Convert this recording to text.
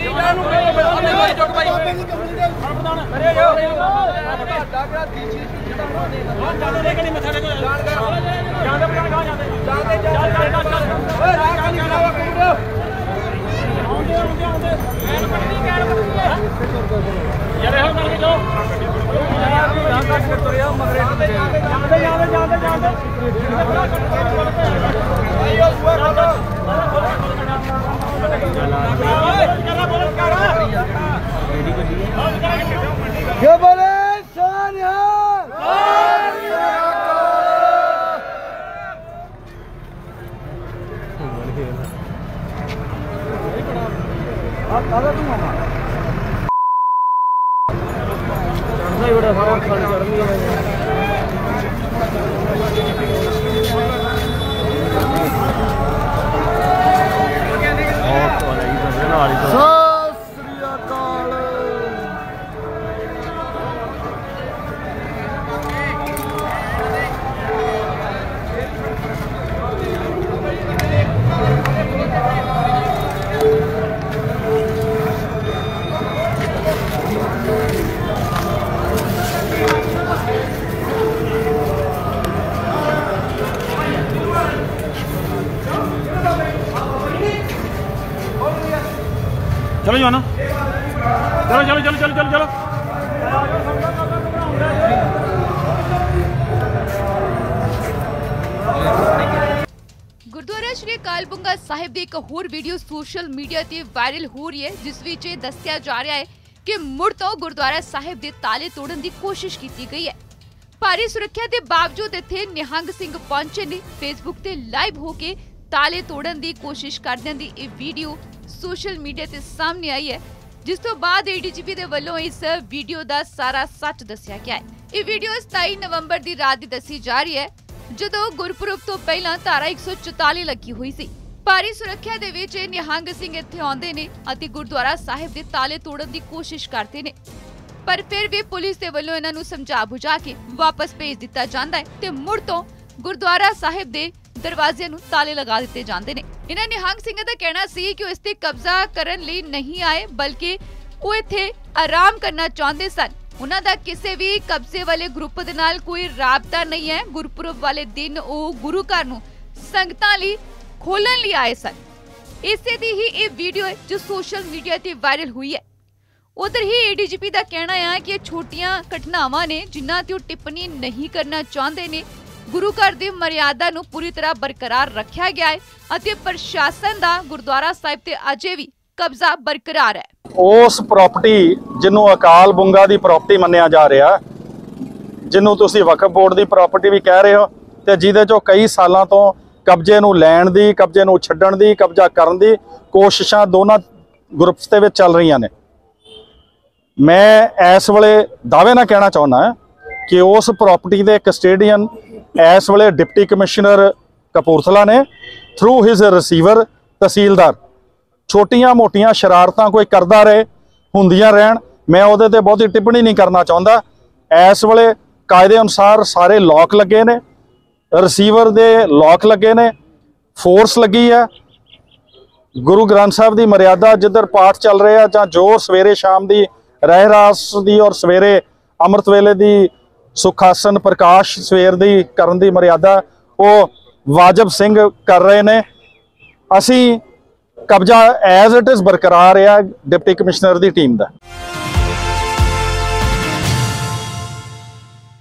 चलो जो ना, चलो चलो चलो चलो चलो चलो। गुरुद्वारा श्री अकाल बंगा साहिब ਦੀ ਇੱਕ ਹੋਰ ਵੀਡੀਓ ਸੋਸ਼ਲ ਮੀਡੀਆ ਤੇ ਵਾਇਰਲ ਹੋ ਰਹੀ ਹੈ, ਜਿਸ ਵਿੱਚ ਇਹ ਦੱਸਿਆ ਜਾ ਰਿਹਾ ਹੈ ਕਿ ਮੁੜ ਤੋਂ ਗੁਰਦੁਆਰਾ ਸਾਹਿਬ ਦੇ ਤਾਲੇ ਤੋੜਨ ਦੀ ਕੋਸ਼ਿਸ਼ ਕੀਤੀ ਗਈ ਹੈ। ਭਾਰੀ ਸੁਰੱਖਿਆ ਦੇ ਬਾਵਜੂਦ ਇੱਥੇ ਨਿਹੰਗ ਸਿੰਘ ਪਹੁੰਚੇ ਨੇ। ਫੇਸਬੁੱਕ ਤੇ ਲਾਈਵ ਹੋ ਕੇ ਤਾਲੇ ਤੋੜਨ ਦੀ ਕੋਸ਼ਿਸ਼ ਕਰਦਿਆਂ ਦੀ ਇਹ ਵੀਡੀਓ ਸੋਸ਼ਲ ਮੀਡੀਆ ਤੇ ਸਾਹਮਣੇ ਆਈ ਹੈ, ਜਿਸ ਤੋਂ ਬਾਅਦ ਏਡੀਜੀਪੀ ਦੇ ਵੱਲੋਂ ਇਸ ਵੀਡੀਓ ਦਾ ਸਾਰਾ ਸੱਚ ਦੱਸਿਆ ਗਿਆ ਹੈ। ਇਹ ਵੀਡੀਓ 27 ਨਵੰਬਰ ਦੀ ਰਾਤ ਦੀ ਦੱਸੀ ਜਾ ਰਹੀ ਹੈ, ਜਦੋਂ ਗੁਰਪੁਰਬ ਤੋਂ ਪਹਿਲਾਂ ਧਾਰਾ 144 ਲੱਗੀ ਹੋਈ ਸੀ। ਭਾਰੀ ਸੁਰੱਖਿਆ ਦੇ ਵਿੱਚ ਇਹ ਨਿਹੰਗ ਸਿੰਘ ਇੱਥੇ ਆਉਂਦੇ ਨੇ ਅਤੇ ਗੁਰਦੁਆਰਾ ਸਾਹਿਬ ਦੇ ਤਾਲੇ ਤੋੜਨ ਦੀ ਕੋਸ਼ਿਸ਼ ਕਰਦੇ ਨੇ, ਪਰ ਫਿਰ ਵੀ ਪੁਲਿਸ ਦੇ ਵੱਲੋਂ ਇਹਨਾਂ ਨੂੰ ਸਮਝਾ ਬੁਝਾ ਕੇ ਵਾਪਸ ਭੇਜ ਦਿੱਤਾ ਜਾਂਦਾ ਹੈ ਤੇ ਮੁੜ ਤੋਂ ਗੁਰਦੁਆਰਾ ਸਾਹਿਬ ਦੇ ਦਰਵਾਜ਼ਿਆਂ ਨੂੰ ਤਾਲੇ ਲਗਾ ਦਿੱਤੇ ਜਾਂਦੇ ਨੇ। ਇਹਨਾਂ ਨਿਹੰਗ ਸਿੰਘਾਂ ਦਾ ਕਹਿਣਾ ਸੀ ਕਿ ਉਹ ਇਸ ਤੇ ਕਬਜ਼ਾ ਕਰਨ ਲਈ ਨਹੀਂ ਆਏ, ਬਲਕਿ ਉਹ ਇੱਥੇ ਆਰਾਮ ਕਰਨਾ ਚਾਹੁੰਦੇ ਸਨ। ਉਹਨਾਂ ਦਾ ਕਿਸੇ ਵੀ ਕਬਜ਼ੇ ਵਾਲੇ ਗਰੁੱਪ ਦੇ ਨਾਲ ਕੋਈ ਰਾਬਤਾ ਨਹੀਂ ਹੈ। ਗੁਰਪੁਰਬ ਵਾਲੇ ਦਿਨ ਉਹ ਗੁਰੂ ਘਰ ਨੂੰ ਸੰਗਤਾਂ ਲਈ ਖੋਲਣ ਲਈ ਆਏ ਸਨ। ਇਸੇ ਦੀ ਹੀ ਇਹ ਵੀਡੀਓ ਹੈ ਜੋ ਸੋਸ਼ਲ ਮੀਡੀਆ ਤੇ ਵਾਇਰਲ ਹੋਈ ਹੈ। ਉਧਰ ਹੀ ਏਡੀਜੀਪੀ ਦਾ ਕਹਿਣਾ ਹੈ ਕਿ ਇਹ ਛੋਟੀਆਂ ਘਟਨਾਵਾਂ ਨੇ ਜਿਨ੍ਹਾਂ ਤੇ ਉਹ ਟਿੱਪਣੀ ਨਹੀਂ ਕਰਨਾ ਚਾਹੁੰਦੇ ਨੇ। ਗੁਰੂ ਘਰ ਦੀ ਮਰਿਆਦਾ ਨੂੰ ਪੂਰੀ ਤਰ੍ਹਾਂ ਬਰਕਰਾਰ ਰੱਖਿਆ ਗਿਆ ਹੈ ਅਤੇ ਪ੍ਰਸ਼ਾਸਨ ਦਾ ਗੁਰਦੁਆਰਾ ਸਾਹਿਬ ਤੇ ਅਜੇ ਵੀ ਕਬਜ਼ਾ ਬਰਕਰਾਰ ਹੈ। ਉਸ ਪ੍ਰਾਪਰਟੀ ਜਿਹਨੂੰ ਅਕਾਲ ਬੁੰਗਾ ਦੀ ਪ੍ਰਾਪਰਟੀ ਮੰਨਿਆ ਜਾ ਰਿਹਾ, ਜਿਹਨੂੰ ਤੁਸੀਂ ਵਕਫ ਬੋਰਡ ਦੀ ਪ੍ਰਾਪਰਟੀ ਵੀ ਕਹਿ ਰਹੇ ਹੋ, ਤੇ ਜਿਹਦੇ ਚੋਂ ਕਈ ਸਾਲਾਂ ਤੋਂ ਕਬਜ਼ੇ ਨੂੰ ਲੈਣ ਦੀ, ਕਬਜ਼ੇ ਨੂੰ ਛੱਡਣ ਦੀ, ਕਬਜ਼ਾ ਕਰਨ ਦੀ ਕੋਸ਼ਿਸ਼ਾਂ ਦੋਨਾਂ ਗਰੁੱਪਸ ਦੇ ਵਿੱਚ ਚੱਲ ਰਹੀਆਂ ਨੇ। ਮੈਂ ਇਸ ਵੇਲੇ ਦਾਅਵੇ ਨਾਲ ਕਹਿਣਾ ਚਾਹੁੰਦਾ ਕਿ ਉਸ ਪ੍ਰਾਪਰਟੀ ਦੇ ਕਸਟੇਡੀਅਨ ਇਸ ਵੇਲੇ ਡਿਪਟੀ ਕਮਿਸ਼ਨਰ ਕਪੂਰਥਲਾ ਨੇ ਥਰੂ ਹਿਜ਼ ਰਿਸੀਵਰ ਤਹਿਸੀਲਦਾਰ। ਛੋਟੀਆਂ ਮੋਟੀਆਂ ਸ਼ਰਾਰਤਾਂ ਕੋਈ ਕਰਦਾ ਰਹੇ, ਹੁੰਦੀਆਂ ਰਹਿਣ, ਮੈਂ ਉਹਦੇ ਤੇ ਬਹੁਤੀ ਟਿੱਪਣੀ ਨਹੀਂ ਕਰਨਾ ਚਾਹੁੰਦਾ। ਇਸ ਵੇਲੇ ਕਾਇਦੇ ਅਨੁਸਾਰ ਸਾਰੇ ਲੋਕ ਲੱਗੇ ਨੇ, ਰਿਸੀਵਰ ਦੇ ਲੋਕ ਲੱਗੇ ਨੇ, ਫੋਰਸ ਲੱਗੀ ਹੈ। ਗੁਰੂ ਗ੍ਰੰਥ ਸਾਹਿਬ ਦੀ ਮਰਿਆਦਾ ਜਿੱਧਰ ਪਾਠ ਚੱਲ ਰਿਹਾ ਜਾਂ ਜੋ ਸਵੇਰੇ ਸ਼ਾਮ ਦੀ ਰਹਿਰਾਸ ਦੀ ਔਰ ਸਵੇਰੇ ਅੰਮ੍ਰਿਤ ਵੇਲੇ ਦੀ ਸੁਖਾਸਨ ਪ੍ਰਕਾਸ਼ ਸਵੇਰ ਦੀ ਕਰਨ ਦੀ ਮਰਿਆਦਾ ਉਹ ਵਾਜਬ ਸਿੰਘ ਕਰ ਰਹੇ ਨੇ। ਅਸੀਂ ਕਬਜ਼ਾ ਐਜ਼ ਇਟ ਇਜ਼ ਬਰਕਰਾਰ ਹੈ ਡਿਪਟੀ ਕਮਿਸ਼ਨਰ ਦੀ ਟੀਮ ਦਾ।